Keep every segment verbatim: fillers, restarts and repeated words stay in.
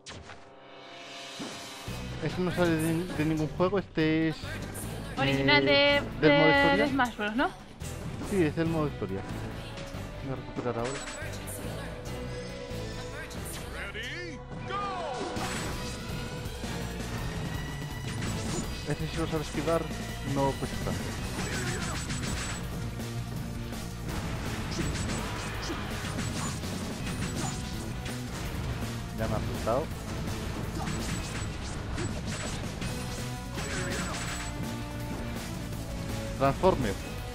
Este no sale de, de ningún juego, este es... Original eh, de, del modo de, historia. de Smash Bros, ¿no? Sí, es el modo historia. Voy a recuperar ahora. Este si lo sabes esquivar, no cuesta tanto. Ya me ha asustado. Transformer.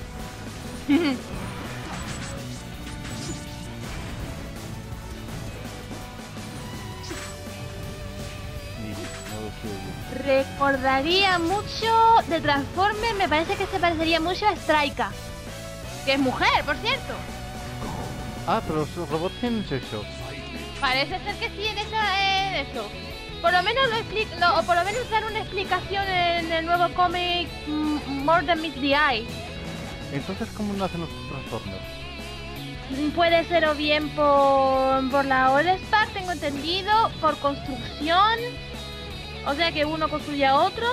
Recordaría mucho de Transformers, me parece que se parecería mucho a Striker. Que es mujer, por cierto. Ah, pero los robots tienen sexo. Parece ser que sí en, esa, en eso. Por lo menos lo explico, no, o por lo menos dar una explicación en el nuevo cómic mm, More Than Meets the Eye. Entonces, ¿cómo nacen los Transformers? Puede ser o bien por, por la All-Star, tengo entendido, por construcción, o sea que uno construye a otro,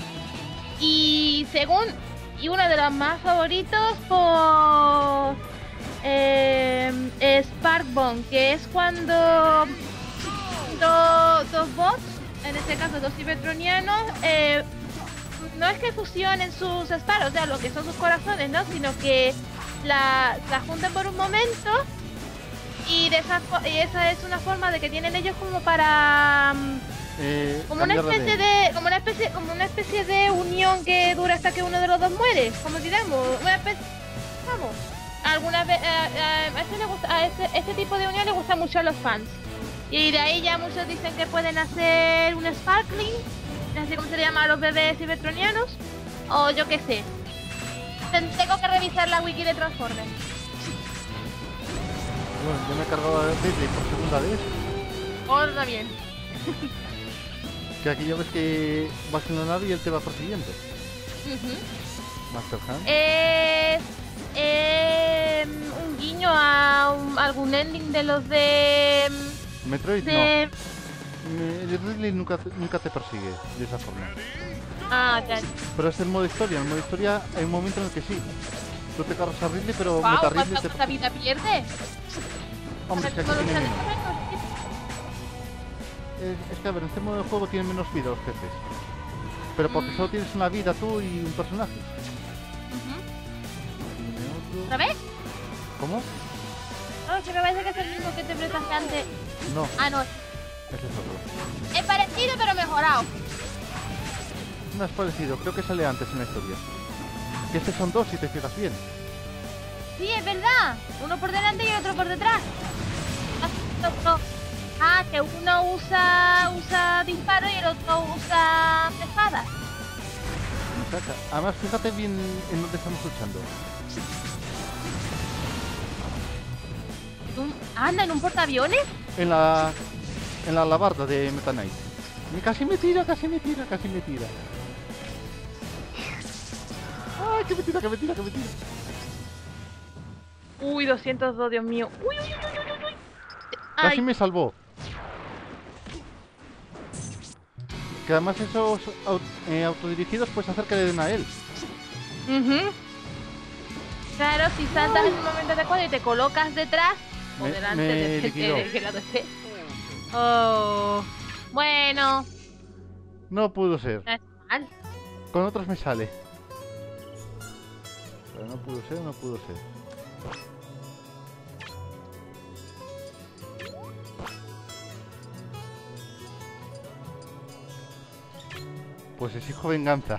y según, y uno de los más favoritos por eh, Sparkbomb, que es cuando do, dos bots, en este caso dos cybertronianos, eh, no es que fusionen sus Sparks, o sea, lo que son sus corazones, ¿no? Sino que la, la juntan por un momento y, de esa, y esa es una forma de que tienen ellos como para eh, como una especie de... de como una especie como una especie de unión que dura hasta que uno de los dos muere, como digamos, una especie, vamos, alguna vez a, a, este le gusta, a este, este tipo de unión le gusta mucho a los fans y de ahí ya muchos dicen que pueden hacer un sparkling, no sé cómo se le llama a los bebés cibertronianos, o yo qué sé. Tengo que revisar la wiki de Transformers. Bueno, yo me he cargado a Ridley por segunda vez. Hola, bien. Que aquí ya ves que vas en la nave y él te va persiguiendo. Uh-huh. Master Hand. Es eh, un guiño a, un, a algún ending de los de... Metroid de... no. Ridley nunca, nunca te persigue de esa forma. Ah, ya. Pero es el modo historia. En el modo historia hay un momento en el que sí. Tú te cargas a Ridley, pero Wow, Meta Ridley ¿cuánta, te... ¿cuánta vida pierde? Hombre, es que aquí tiene menos. Es, es que a ver, en este modo de juego tienen menos vida los jefes. Pero porque Mm. solo tienes una vida tú y un personaje. Uh-huh. ¿Otra vez? ¿Cómo? No, que me parece que es el mismo que te prestaste antes. No, Ah, no. ese es otro. Es parecido pero mejorado. No es parecido, creo que sale antes en la historia. Que estos son dos si te fijas bien. Sí, es verdad. Uno por delante y el otro por detrás. Ah, que uno usa usa disparo y el otro usa espada. Muchacha, además fíjate bien en dónde estamos luchando. ¿Un, anda, en un portaaviones? En la... En la alabarda de Meta Knight. Y casi me tira, casi me tira, casi me tira. ¡Ay, que me tira, que me tira, que me tira! Uy, doscientos dos, Dios mío. Uy, uy, uy, uy, uy, uy. Casi Ay, me salvó. Que además esos au- eh, autodirigidos puedes hacer que le den a él. ujú. Claro, si saltas en un momento adecuado y te colocas detrás o Me- delante me de, de, liquidó. de, de que lado esté. Oh, bueno, No pudo ser. no es mal. Con otros me sale. Pero no pudo ser, no pudo ser. Pues exijo venganza.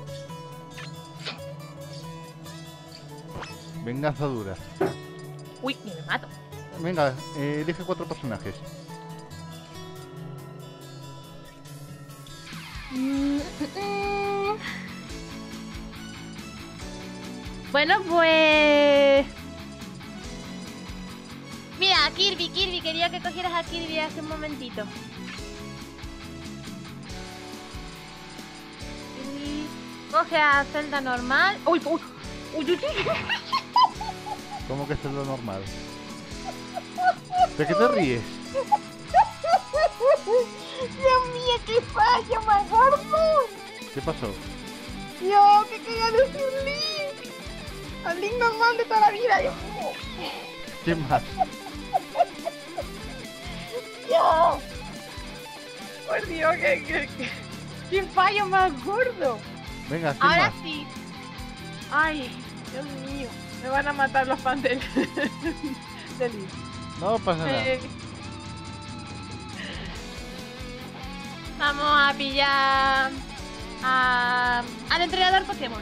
Venganza dura. Uy, ni me mato. Venga, eh, elige cuatro personajes. Mm, mm, mm. Bueno, pues... Mira, Kirby, Kirby, quería que cogieras a Kirby hace un momentito. Kirby, coge a Zelda normal. Uy, uy, uy, uy, uy. ¿Cómo que esto es lo normal? ¿De qué te ríes? gordo! ¿Qué pasó? Yo, que quería decir Link. Al Link normal de toda la vida, Dios mío. ¿Quién más? Yo. Por Dios, que, que, que... ¡Qué fallo más gordo! Venga, ¿quién Ahora más? sí. Ay, Dios mío. Me van a matar los fans del... del Link. No pasa nada. Eh, Vamos a pillar a, al entrenador Pokémon.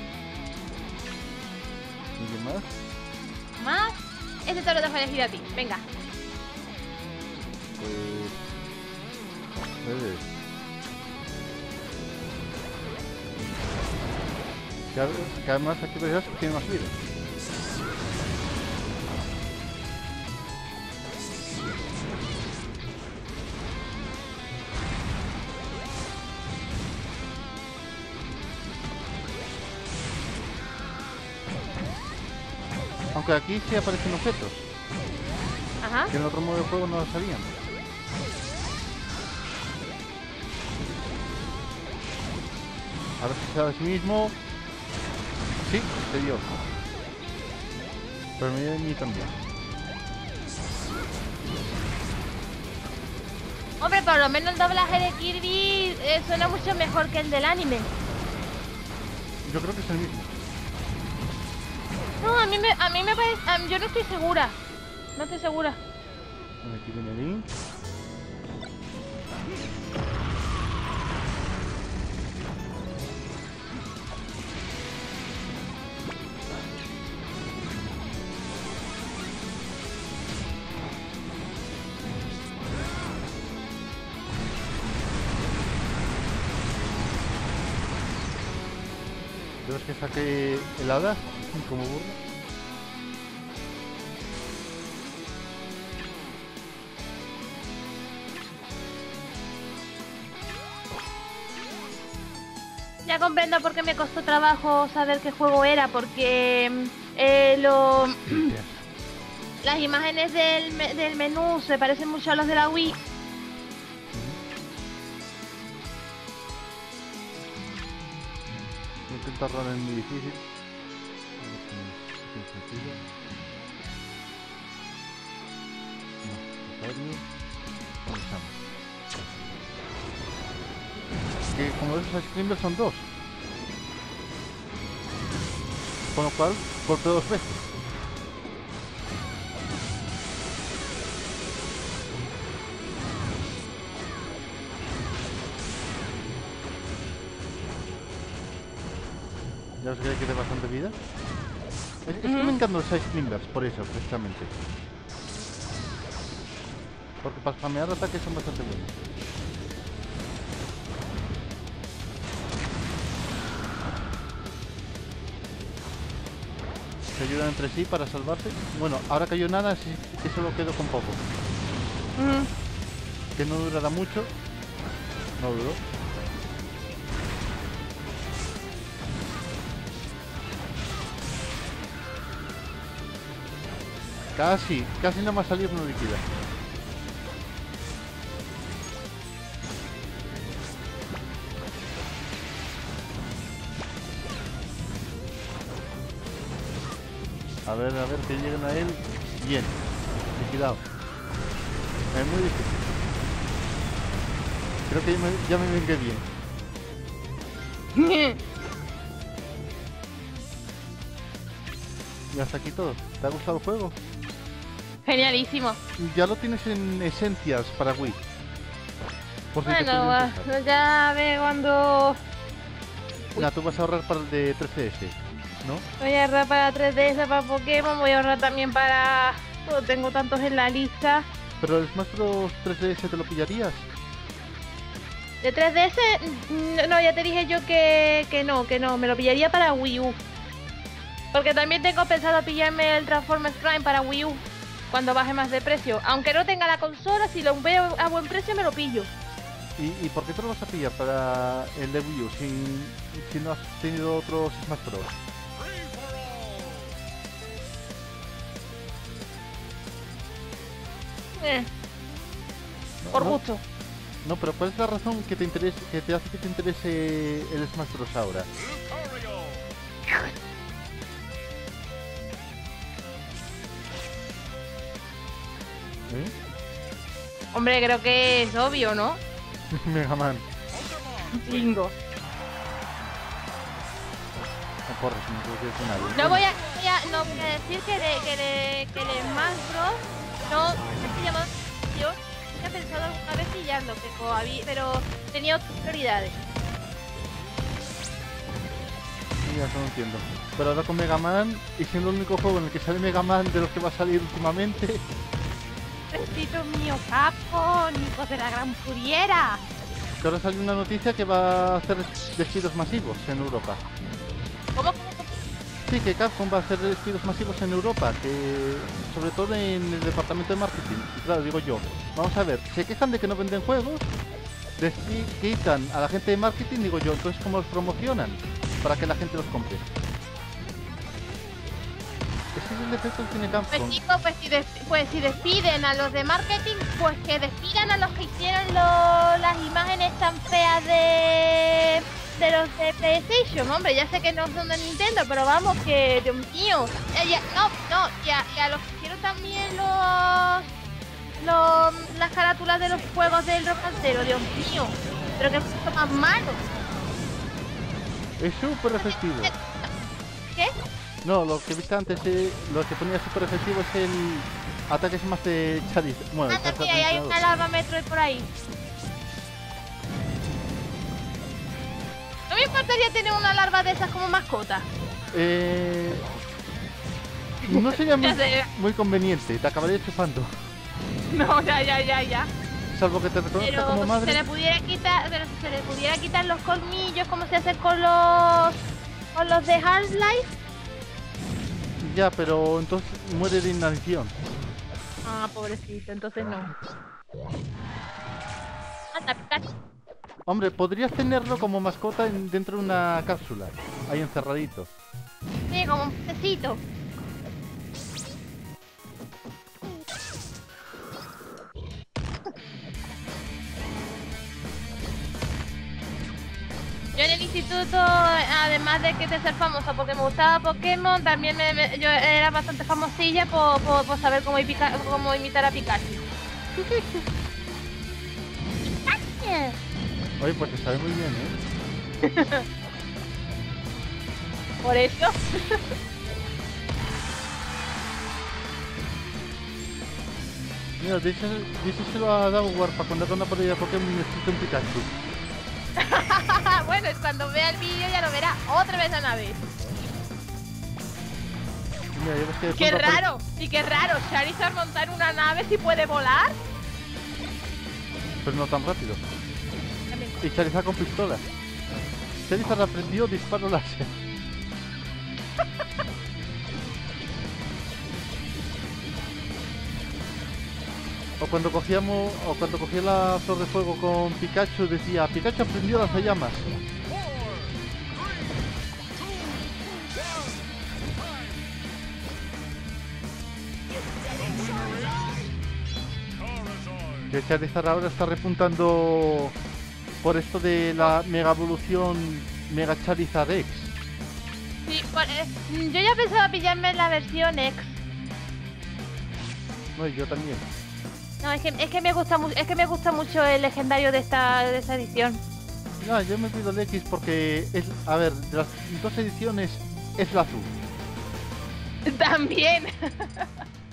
¿Y quién más? Más. Este te lo dejo elegir a ti. Venga. Pues... Puedes. Cada, cada más aquí verás que tiene más vida. Aunque aquí sí aparecen objetos, Ajá. que en otro modo de juego no salían. A ver si se da a sí mismo. Sí, se dio. Pero me dio a mí también. Hombre, por lo menos el doblaje de Kirby eh, suena mucho mejor que el del anime. Yo creo que es el mismo. No, a mí me, a mí me parece... a mí- yo no estoy segura. No estoy segura. Aquí viene Link. ¿Ves que saqué el hada? Como burla. Ya comprendo por qué me costó trabajo saber qué juego era, porque mm, eh, lo, las imágenes del, me- del menú se parecen mucho a los de la Wii. Voy a intentar runner es muy difícil. A ver si si es sencillo. No, Rosario. Comenzamos. Que como esos Ice Climbers son dos. Con lo cual, golpeo dos veces. Ya os creo que de bastante vida. Es, es que me encantan los Ice Climbers, por eso, precisamente. Porque para spamear ataques son bastante buenos. Se ayudan entre sí para salvarse. Bueno, ahora cayó nada, sí que solo quedo con poco. Que no durará mucho. No duró. Casi, casi nada más salir no liquida. A ver, a ver, que lleguen a él. Bien, liquidado. Es muy difícil. Creo que ya me, ya me vengué bien. Y hasta aquí todo. ¿Te ha gustado el juego? Genialísimo. Ya lo tienes en esencias para Wii. Por si te Bueno, puede va, interesar. ya ve cuando Nah, tú vas a ahorrar para el de tres D S, ¿no? voy a ahorrar para tres D S, para Pokémon, voy a ahorrar también para... oh, tengo tantos en la lista. Pero el Smash Bros tres D S te lo pillarías. De tres D S, mm, no, ya te dije yo que, que no, que no, me lo pillaría para Wii U. Porque también tengo pensado pillarme el Transformers Prime para Wii U cuando baje más de precio. Aunque no tenga la consola, si lo veo a buen precio me lo pillo. ¿Y, ¿Y por qué te lo vas a pillar para el de Wii U si, si no has tenido otros Smash Bros? Eh, por ¿No? gusto. No, pero ¿cuál es la razón que te interese, que te hace que te interese el Smash Bros ahora? ¿Eh? Hombre, creo que es obvio, ¿no? Mega Man. Bingo. No corres, no creo que es nadie. No voy a, voy a- no voy a decir que, de, que, de, que el Smash Bros. No se llama. Yo he pensado alguna vez pillarlo, pero, habí- pero tenía otras prioridades. Sí, ya eso no entiendo. Pero ahora con Mega Man, y siendo el único juego en el que sale Mega Man de los que va a salir últimamente, Necesito mío, Capcom, hijos de la gran puriera. que ahora sale una noticia que va a hacer despidos masivos en Europa. ¿Cómo, cómo, cómo? Sí, que Capcom va a hacer despidos masivos en Europa, que sobre todo en el departamento de marketing. Y claro, digo yo, vamos a ver, se quejan de que no venden juegos, despi- quitan a la gente de marketing, digo yo, entonces ¿cómo los promocionan? Para que la gente los compre. Ese es el defecto que tiene Pues Capcom. chicos, pues si, des- pues si despiden a los de marketing, pues que despidan a los que hicieron lo- las imágenes tan feas de, de los de PlayStation. Hombre, ya sé que no son de Nintendo, pero vamos, que Dios mío. Eh, ya- no, no, y a, y a los que hicieron también los, los las carátulas de los juegos del Rock and Zero, Dios mío. Pero que es más malo. Es súper efectivo. ¿Qué? No, lo que viste antes, eh, lo que ponía súper efectivo es el ataque más de Charizard. Bueno, el Anda, Charizard mira, y hay entrenador. una lava Metroid por ahí. No me importaría tener una larva de esas como mascota. Eh, no sería muy, Ya sé. muy conveniente, te acabaría chupando. No, ya, ya, ya, ya. Salvo que te reconozca Pero como si madre. se le pudiera quitar, pero si se le pudiera quitar los colmillos, como se hace con los con los de Half-Life. Ya, pero entonces muere de inanición. Ah, pobrecito, entonces no. Anda, Pikachu. Hombre, podrías tenerlo como mascota en- dentro de una cápsula, ahí encerradito. Sí, como un pececito. Yo en el instituto, además de que de ser famosa porque me gustaba Pokémon, también me, me- yo era bastante famosilla por, por, por saber cómo, ipica- cómo imitar a Pikachu. ¡Pikachu! Oye, pues te sabe muy bien, ¿eh? Por eso. Mira, díselo a Dagwar para cuando haga una partida de Pokémon y necesite un Pikachu. Bueno, es cuando vea el vídeo ya lo verá otra vez a la vez. Mira, ya ves que de ¡Qué pronto apare- raro! Y qué raro, Charizard montar una nave si puede volar. Pero no tan rápido. Y Charizard con pistola. Charizard aprendió disparo láser. O cuando cogíamos, o cuando cogía la flor de fuego con Pikachu decía, Pikachu aprendió lanzallamas. Que Charizard ahora está repuntando por esto de la mega evolución Mega Charizard X. Sí, por- eh, yo ya pensaba pillarme la versión X. No, y yo también. No, es que, es que me gusta mucho, es que me gusta mucho el legendario de esta, de esta edición. No, yo me pido el X porque es, a ver, de las dos ediciones es la azul. También.